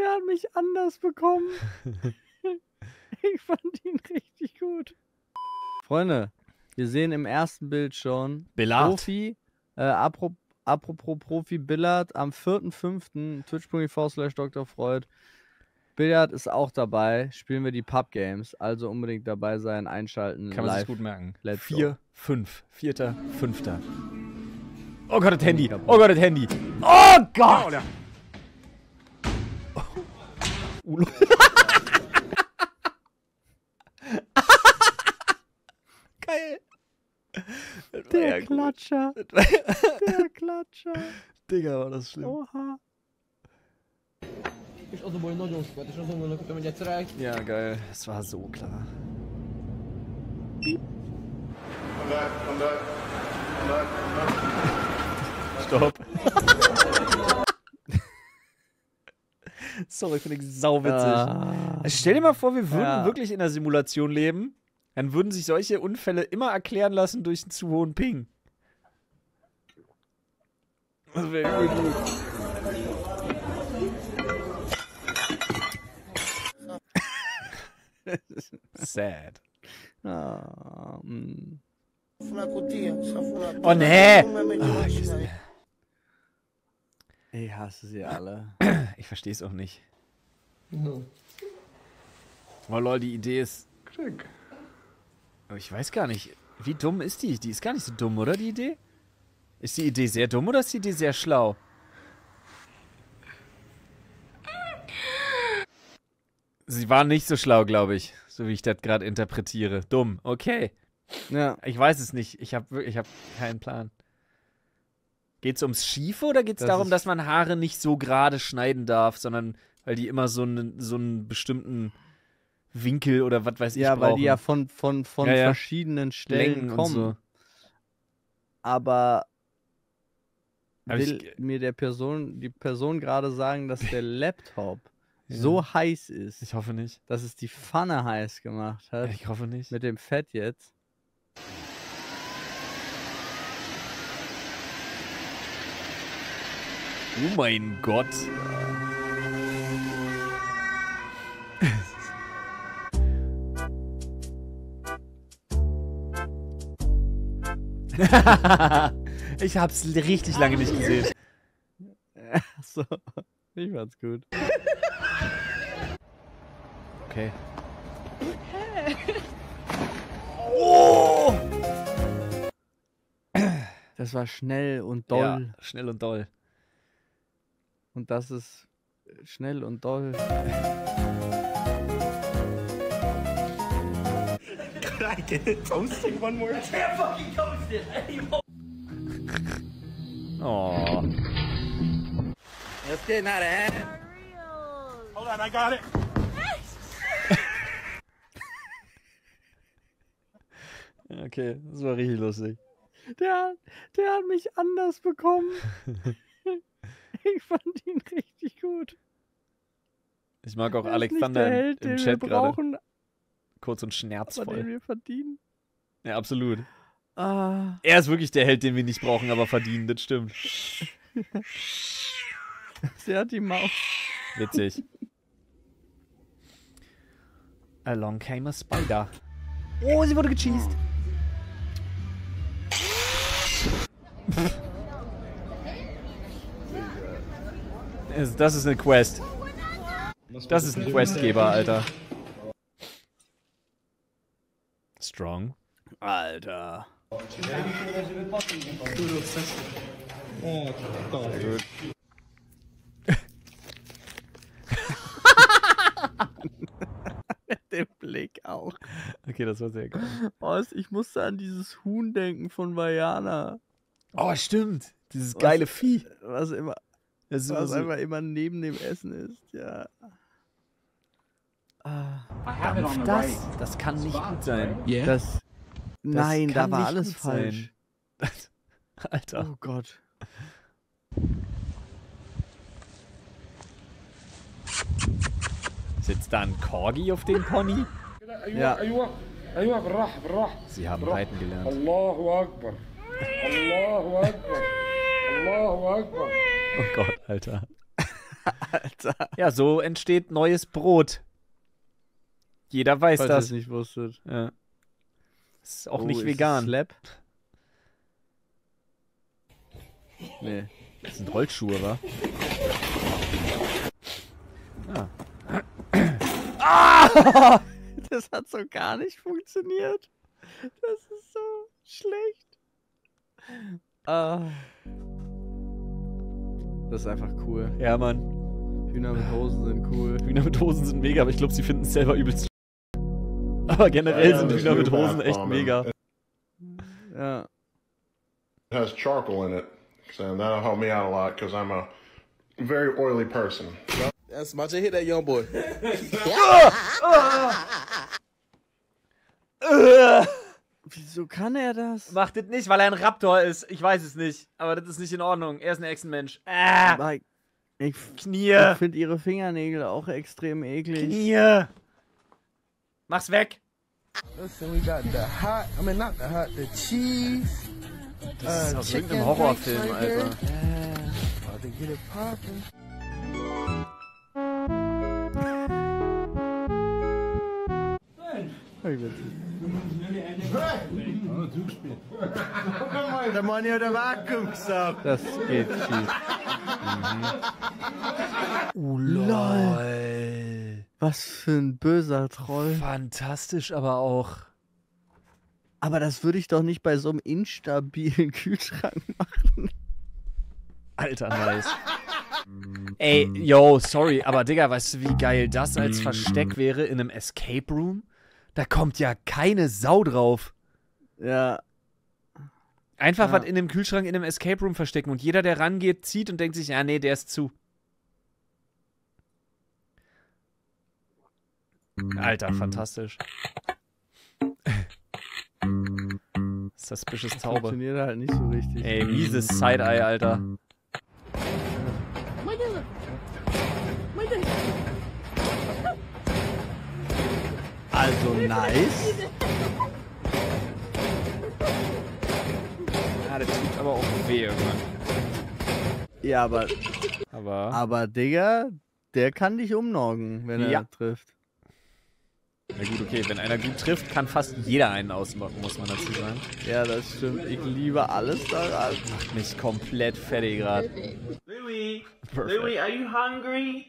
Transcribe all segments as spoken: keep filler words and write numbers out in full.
der hat mich anders bekommen. Ich fand ihn richtig gut. Freunde, wir sehen im ersten Bild schon Billard. Profi, äh, apropos, apropos Profi Billard am vierten fünften twitch punkt t v slash Doktor Freud. Billard ist auch dabei, spielen wir die Pub Games, also unbedingt dabei sein, einschalten, Kann man live. sich gut merken. Let's Vier, go. fünf, vierter, fünfter. Oh Gott, das Handy. Oh Gott, das Handy. Oh Gott! Oh, geil. Der ja Klatscher. Der Klatscher. Digga, war das schlimm. Oha. Ja, geil. Es war so klar. Stopp. Sorry, finde ich sauwitzig. Ah. Stell dir mal vor, wir würden Ja. wirklich in einer Simulation leben, dann würden sich solche Unfälle immer erklären lassen durch einen zu hohen Ping. Das wäre übel gut. Sad. Ah, mm. Oh nee! Ich hasse sie alle. Ich verstehe es auch nicht. Oh lol, die Idee ist... Aber ich weiß gar nicht, wie dumm ist die? Die ist gar nicht so dumm, oder, die Idee? Ist die Idee sehr dumm oder ist die Idee sehr schlau? Sie war nicht so schlau, glaube ich, so wie ich das gerade interpretiere. Dumm, okay. Ja. Ich weiß es nicht, ich habe ich hab keinen Plan. Geht's ums Schiefe oder geht's Das darum, ist- dass man Haare nicht so gerade schneiden darf, sondern weil die immer so einen, so einen bestimmten Winkel oder was weiß ich Ja, brauchen? weil die ja von, von, von Ja, ja. verschiedenen Stellen Längen und kommen. so. Aber Hab will ich- mir der Person, die Person gerade sagen, dass der Laptop Ja. so heiß ist, Ich hoffe nicht. dass es die Pfanne heiß gemacht hat. Ich hoffe nicht. Mit dem Fett jetzt. Oh mein Gott. Ich hab's richtig lange nicht gesehen. Achso, ich fand's gut. Okay. Oh! Das war schnell und doll. Ja, schnell und doll. Und das ist schnell und doll. I get it toasting one more time. Oh. It's getting out of hand. Hold on, I got it. Okay, das war richtig lustig. Der, der hat mich anders bekommen. Ich fand ihn richtig gut. Ich mag auch Er ist Alexander nicht der im, Held, im den Chat wir gerade. brauchen, Kurz und aber den schmerzvoll. wir verdienen. Ja, absolut. Ah, Er ist wirklich der Held, den wir nicht brauchen, aber verdienen, das stimmt. sie hat die Maus. Witzig. Along came a spider. Oh, sie wurde gecheased. Das- Das ist eine Quest. Das ist ein Questgeber, Alter. Strong. Alter. Der Blick auch. Okay, das war sehr geil. Oh, es- ich musste an dieses Huhn denken von Vajana. Oh, stimmt. Dieses Was- geile Vieh. Was immer, Das ist was so, einfach immer neben dem Essen ist, ja. Ah, Dampft das? Das kann nicht gut sein. das. Nein, da kann war nicht alles gut sein. falsch. Alter. Oh Gott. Sitzt da ein Corgi auf dem Pony? Ja. ايوه ايوه بالراحه بالراحه Sie haben reiten gelernt. الله اكبر الله اكبر الله اكبر Oh Gott, Alter. Alter. Ja, so entsteht neues Brot. Jeder weiß Falls das. ihr es nicht wusstet. Ja. Ist auch Oh, nicht ist vegan. es Slap? Nee. Das sind Holzschuhe, wa? Ah. Ah! Das hat so gar nicht funktioniert. Das ist so schlecht. Ah. Das ist einfach cool. Ja, Mann. Hühner mit Hosen sind cool. Hühner mit Hosen sind mega, aber ich glaube, sie finden es selber übelst. Aber generell Ja, sind das Hühner mit New Hosen Bath echt Bomb. mega. Ja. It has charcoal in it, so that'll help me out a lot because I'm a very oily person. That's my hit that young boy. Wieso kann er das? Macht das nicht, weil er ein Raptor ist. Ich weiß es nicht. Aber das ist nicht in Ordnung. Er ist ein Echsenmensch. Ah, Aber ich Knie. ich finde ihre Fingernägel auch extrem eklig. Knie. Mach's weg. Listen, we got the hot, I mean not the hot, the cheese. Das ist Uh, aus chicken irgendeinem Horrorfilm, bites right here. Alter. About to get it poppin'. Der Mann hat ein Vakuum gesagt. Das geht schief. Oh, lol. Was für ein böser Troll. Fantastisch, aber auch. Aber das würde ich doch nicht bei so einem instabilen Kühlschrank machen. Alter, nice. Ey, yo, sorry, aber Digga, weißt du, wie geil das als Versteck wäre in einem Escape Room? Da kommt ja keine Sau drauf. Ja. Einfach Ja. was in dem Kühlschrank in einem Escape Room verstecken und jeder, der rangeht, zieht und denkt sich, ja, nee, der ist zu. Alter, fantastisch. Suspicious Taube. Funktioniert halt nicht so richtig. Ey, mieses Side-Eye, Alter. Also nice. Ja, der tut aber auch weh irgendwann. Ja, aber, Aber. aber Digga, der kann dich umnorgen, wenn er Ja. trifft. Na gut, okay, wenn einer gut trifft, kann fast jeder einen ausmachen, muss man dazu sagen. Ja, das stimmt. Ich liebe alles daran. Macht mich komplett fertig gerade. Louis, Perfect. Louis, are you hungry?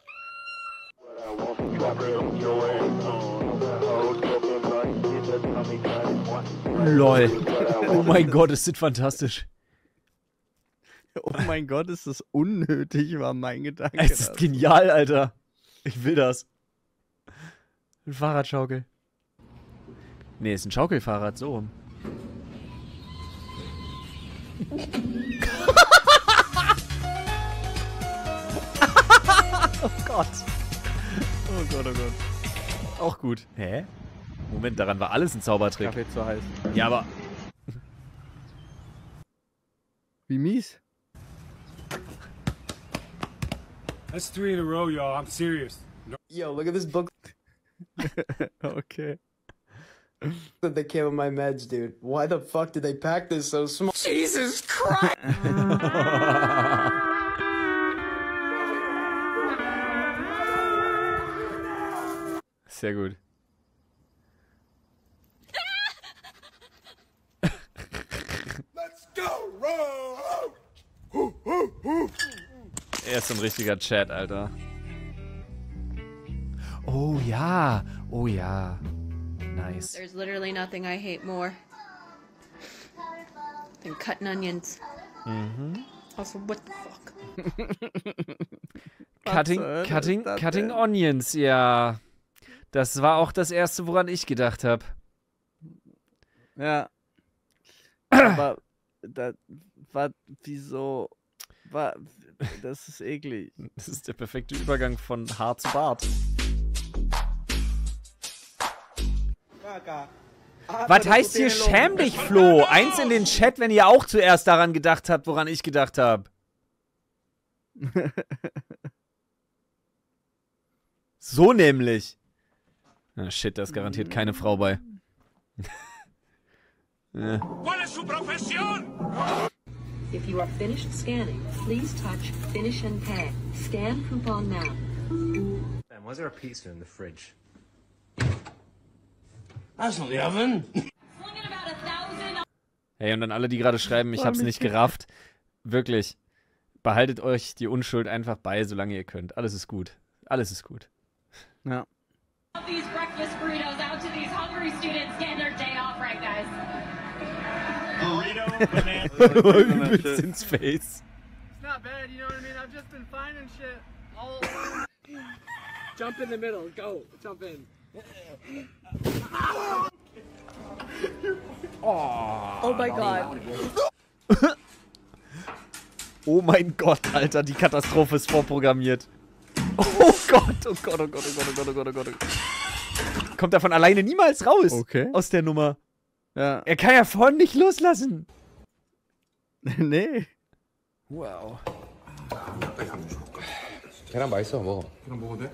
Lol. Oh mein Gott, ist das fantastisch. Oh mein Gott, ist das unnötig, war mein Gedanke. Es ist das. genial, Alter. Ich will das. Ein Fahrradschaukel. Nee, ist ein Schaukelfahrrad, so rum. Oh Gott. Oh Gott, oh Gott. Auch gut. Hä? Moment, daran war alles ein Zaubertrick. Kaffee zu heiß. Ja, aber... Wie mies? That's three in a row, y'all. I'm serious. Yo, look at this book Okay. that they came with my meds, dude. Why the fuck did they pack this so small? Jesus Christ! Sehr gut. Let's go, roll! Er ist so ein richtiger Chat, Alter. Oh ja. Oh ja. Nice. There's literally nothing I hate more than cutting onions. Mhm. Also, what the fuck? Cutting, Was, äh, cutting, ist das cutting denn? Onions, ja. Das war auch das erste, woran ich gedacht habe. Ja. Aber da war wieso war das ist eklig. Das ist der perfekte Übergang von Haar zu Bart. Was heißt hier schäm dich, Flo? Eins in den Chat, wenn ihr auch zuerst daran gedacht habt, woran ich gedacht habe. So nämlich. Ah, shit, da ist garantiert keine Frau bei. Ja. ¿Cuál es su profesión? If you are finished scanning, please touch Finish and Pay. Scan coupon now. Man, why is there a pizza in the fridge? That's not the oven. Hey, und dann alle, die gerade schreiben, ich hab's nicht gerafft. Wirklich, behaltet euch die Unschuld einfach bei, solange ihr könnt. Alles ist gut. Alles ist gut. Ja. These breakfast burritos out to these hungry students getting their day off, right, guys? Burrito, banana. Übelst ins Face. It's not bad, you know what I mean? I've just been finding shit all over. Jump in the middle. Go. Jump in. Oh, Oh my god. oh mein Gott, Alter, die Katastrophe ist vorprogrammiert. Oh Gott, oh Gott, oh Gott, oh Gott, oh Gott, oh Gott, oh Gott. Kommt er von alleine niemals raus Okay. aus der Nummer. Ja. Er kann ja vorne nicht loslassen. Nee. Wow. 계란 맛있어, 먹어. 그럼 먹어도 돼?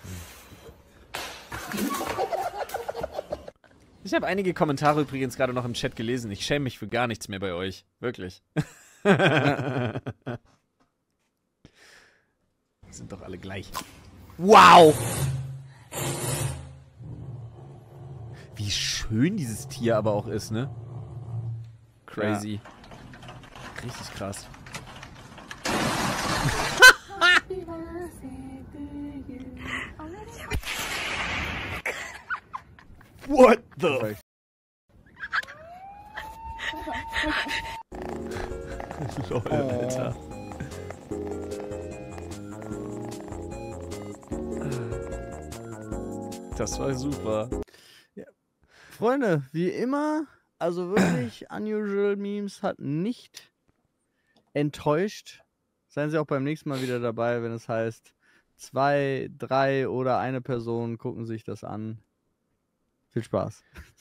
Ich habe einige Kommentare übrigens gerade noch im Chat gelesen. Ich schäme mich für gar nichts mehr bei euch. Wirklich. Sind doch alle gleich. Wow! Wie schön dieses Tier aber auch ist, ne? Crazy. Ja. Richtig krass. What the? Lol, Alter. Das war super. Ja. Freunde, wie immer, also wirklich, Unusual Memes hat nicht enttäuscht. Seien Sie auch beim nächsten Mal wieder dabei, wenn es heißt, zwei, drei oder eine Person gucken sich das an. Viel Spaß.